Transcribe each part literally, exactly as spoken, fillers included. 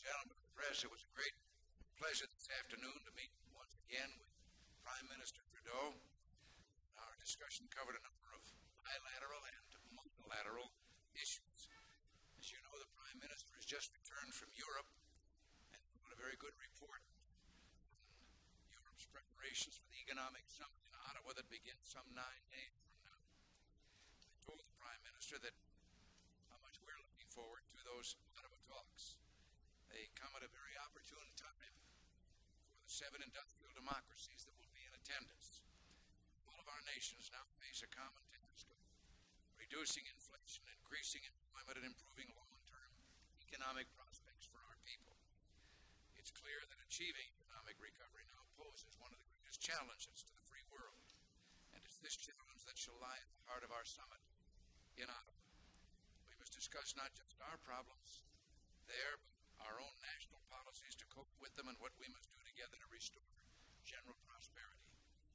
Gentlemen of the press, it was a great pleasure this afternoon to meet once again with Prime Minister Trudeau. Our discussion covered a number of bilateral and multilateral issues. As you know, the Prime Minister has just returned from Europe and wrote a very good report on Europe's preparations for the economic summit in Ottawa that begins some nine days from now. I told the Prime Minister that how much we're looking forward to those Ottawa talks. They come at a very opportune time for the seven industrial democracies that will be in attendance. All of our nations now face a common task of reducing inflation, increasing employment, and improving long-term economic prospects for our people. It's clear that achieving economic recovery now poses one of the greatest challenges to the free world, and it's this challenge that shall lie at the heart of our summit in Ottawa. We must discuss not just our problems there, but our own national policies to cope with them and what we must do together to restore general prosperity.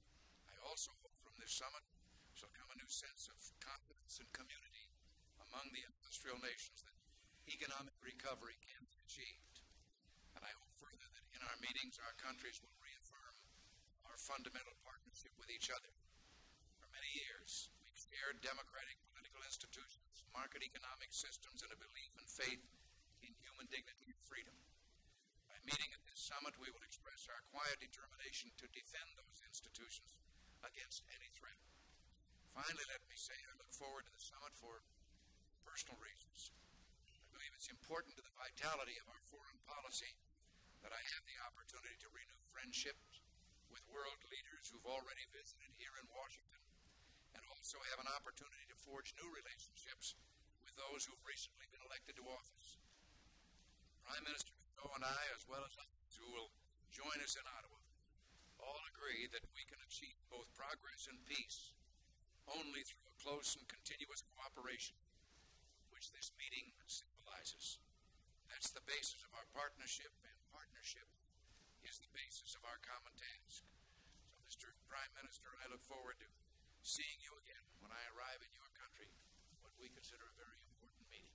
I also hope from this summit shall come a new sense of confidence and community among the industrial nations that economic recovery can be achieved. And I hope further that in our meetings our countries will reaffirm our fundamental partnership with each other. For many years, we've shared democratic political institutions, market economic systems, and a belief and faith in human dignity and freedom. By meeting at this summit, we will express our quiet determination to defend those institutions against any threat. Finally, let me say I look forward to the summit for personal reasons. I believe it's important to the vitality of our foreign policy that I have the opportunity to renew friendships with world leaders who've already visited here in Washington, and also have an opportunity to forge new relationships with those who've recently been elected to office. Prime Minister Trudeau and I, as well as others who will join us in Ottawa, all agree that we can achieve both progress and peace only through a close and continuous cooperation, which this meeting symbolizes. That's the basis of our partnership, and partnership is the basis of our common task. So, Mister Prime Minister, I look forward to seeing you again when I arrive in your country, what we consider a very important meeting.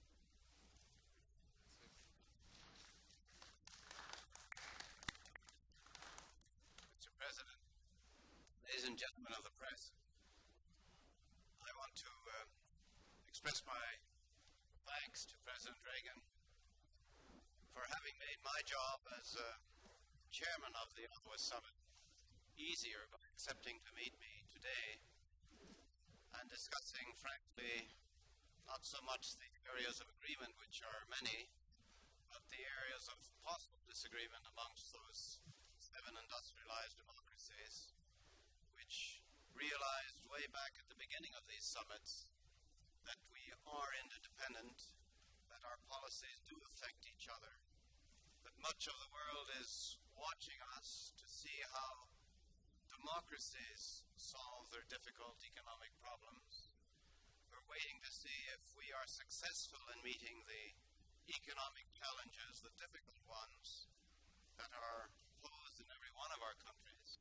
Mister President, ladies and gentlemen of the press, I want to uh, express my thanks to President Reagan for having made my job as uh, chairman of the Ottawa Summit easier by accepting to meet me today and discussing, frankly, not so much the areas of agreement, which are many, but the areas of possible disagreement amongst those seven industrialized democracies, which realized way back at the beginning of these summits that we are interdependent, that our policies do affect each other, that much of the world is watching us to see how democracies solve their difficult economic problems. We're waiting to see if we are successful in meeting the economic challenges, the difficult ones that are posed in every one of our countries.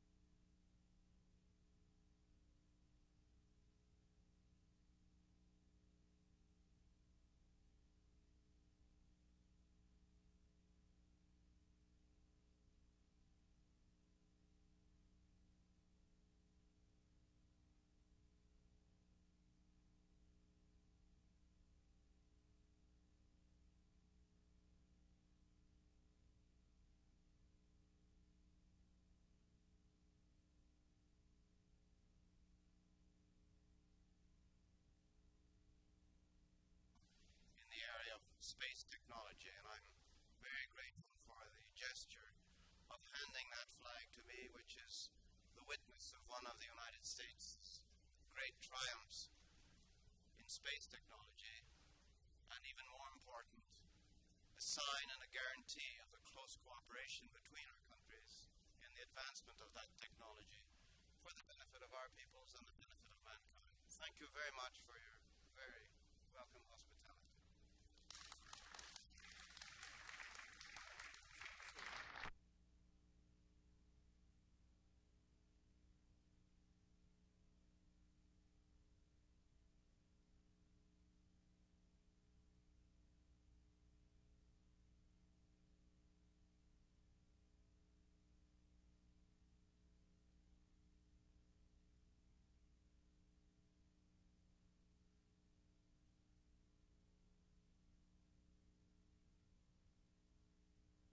The area of space technology, and I'm very grateful for the gesture of handing that flag to me, which is the witness of one of the United States' great triumphs in space technology, and even more important, a sign and a guarantee of the close cooperation between our countries in the advancement of that technology for the benefit of our peoples and the benefit of mankind. Thank you very much for your